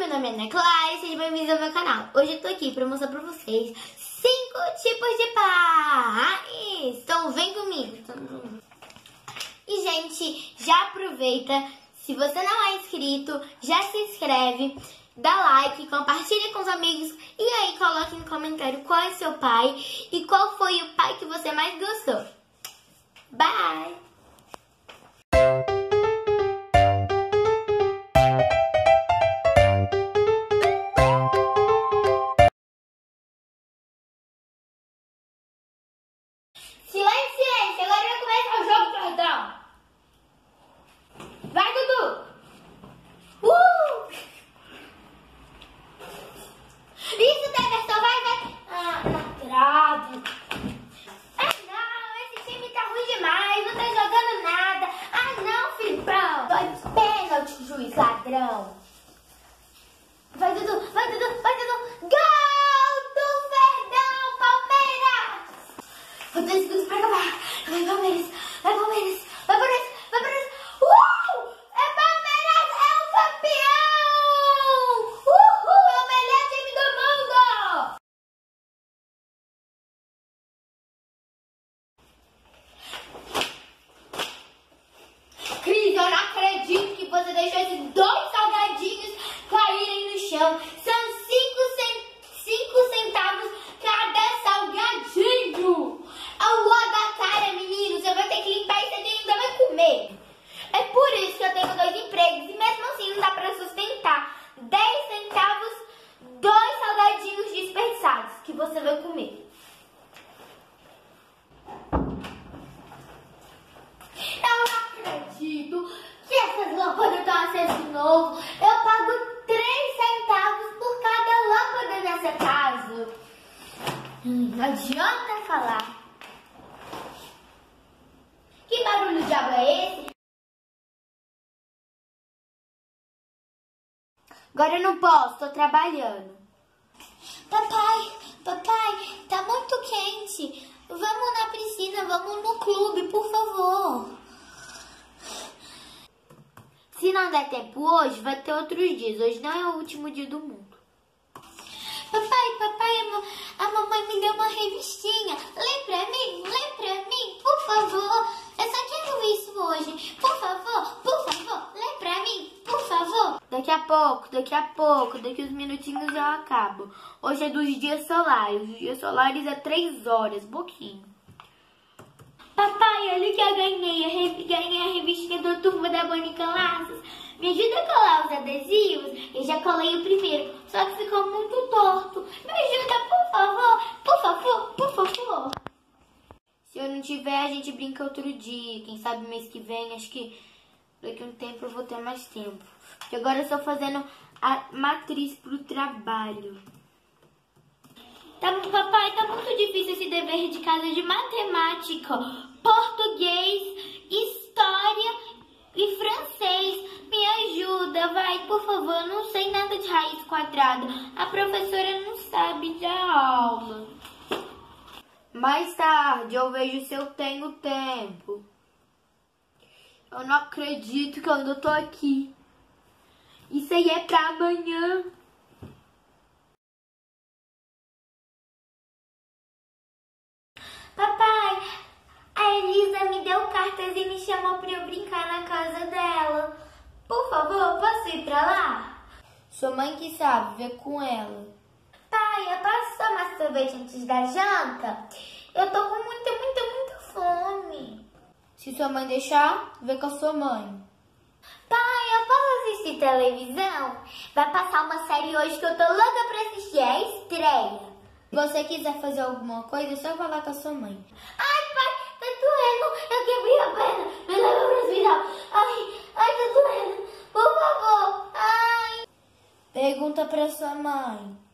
meu nome é Ana Clara e sejam bem-vindos ao meu canal. Hoje eu tô aqui pra mostrar pra vocês 5 tipos de paz. Então vem comigo. E gente, já aproveita, se você não é inscrito, já se inscreve, dá like, compartilha com os amigos e aí coloque no comentário qual é seu pai e qual foi o pai que você mais gostou. Bye! Silêncio, silêncio! Agora vai começar o jogo, Jordão! Vai, Dudu! Isso, Deverson, vai! Ah, na trave! Ah, não! Esse time tá ruim demais! Não tá jogando nada! Ah, não, Filipão! Dois pênaltis, juiz ladrão! Vai, Dudu! Vai, Dudu! Vai, Dudu! Gol do Verdão, Palmeiras! Vou 10 segundos pra acabar! Vai, Palmeiras! Vai, Palmeiras! Vai, Palmeiras! Vai, Palmeiras! É Palmeiras! É o campeão! É o melhor time do mundo! Cris, eu não acredito que você deixou esses 2 salgadinhos caírem no chão. São 5 centavos cada salgadinho. Ao ó da cara, menino, você vai ter que limpar e você ainda vai comer. É por isso que eu tenho 2 empregos e mesmo assim não dá pra sustentar. 10 centavos, 2 salgadinhos desperdiçados que você vai comer. Eu não acredito que essas lâmpadas estão aceso novo. Eu pago 3 centavos por cada lâmpada nessa casa. Não adianta falar. Que barulho de diabo é esse? Agora eu não posso, tô trabalhando. Papai, tá muito quente. Vamos na piscina, vamos no clube, por favor. Se não der tempo hoje, vai ter outros dias. Hoje não é o último dia do mundo. Papai, a mamãe me deu uma revistinha. Lê pra mim, por favor. Eu só quero isso hoje. Por favor, lê pra mim, por favor. Daqui a pouco, daqui uns minutinhos eu acabo. Hoje é dos dias solares. Os dias solares é 3 horas, pouquinho. Papai, olha que eu ganhei a revistinha do Turma da Mônica Laços. Me ajuda a colar os adesivos? Eu já colei o primeiro, só que ficou muito torto. Me ajuda, por favor. Se eu não tiver, a gente brinca outro dia. Quem sabe mês que vem, acho que daqui a um tempo eu vou ter mais tempo. Porque agora eu estou fazendo a matriz pro trabalho. Papai, tá muito difícil esse dever de casa de matemática, português, história e francês. Me ajuda, vai, por favor. Não sei nada de raiz quadrada. A professora não sabe dar aula. Mais tarde eu vejo se eu tenho tempo. Eu não acredito que eu ainda tô aqui. Isso aí é pra amanhã. Papai, a Elisa me deu cartas e me chamou pra eu brincar na casa dela. Por favor, posso ir pra lá? Sua mãe que sabe, vê com ela. Pai, eu posso tomar sorvete antes da janta? Eu tô com muita fome. Se sua mãe deixar, vê com a sua mãe. Pai, eu posso assistir televisão? Vai passar uma série hoje que eu tô louca pra assistir, é a estreia. Se você quiser fazer alguma coisa, é só falar com a sua mãe. Ai, pai, tá doendo. Eu quebrei a perna. Me leva pro hospital. Ai, tá doendo. Por favor. Ai. Pergunta pra sua mãe.